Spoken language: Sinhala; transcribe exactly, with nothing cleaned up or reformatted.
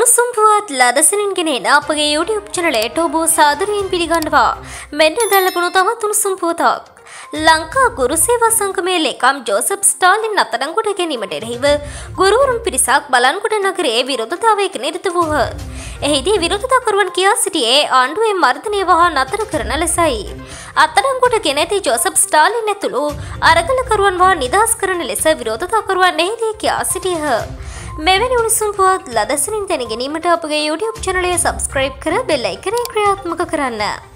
උණුසුම් පුවත් ලදසනින් ගෙනෙන අපගේ YouTube චැනලයට ඔබ සාදරයෙන් පිළිගන්නවා. මෙන්න දැලපුණු තවත් උණුසුම් පුවතක්. ලංකා ගුරු සේවා සංගමේ ලේකම් ජෝසප් ස්ටාලින් අත්අඩංගුවට ගැනීමට එරෙහිව ගුරුවරුන් පිරිසක් බලන්ගොඩ නගරයේ විරෝධතාවයක නිරත වූහ. එහිදී විරෝධතාකරුවන් කියා සිටියේ ආණ්ඩුවේ මර්ධනය වහා නතර කරන ලෙසයි. අත්අඩංගුවට ගෙන ඇති ජෝසප් ස්ටාලින් ඇතුළු අරගලකරුවන් වහා නිදහස් කරන ලෙස විරෝධතාකරුවන් එහිදී කියා සිටියහ. මෙවැනි උණුසුම් පුවත් ලදසනින් දැන ගැනීමට අපගේ YouTube චැනලය සබ්ස්ක්‍රයිබ් කර බෙල් අයිකනය ක්‍රියාත්මක කරන්න.